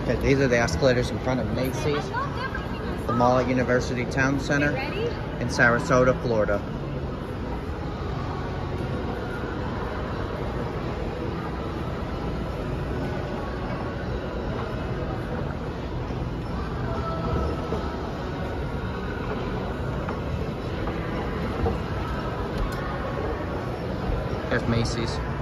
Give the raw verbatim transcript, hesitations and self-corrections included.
Okay, these are the escalators in front of Macy's, the mall at University Town Center in Sarasota, Florida. There's Macy's.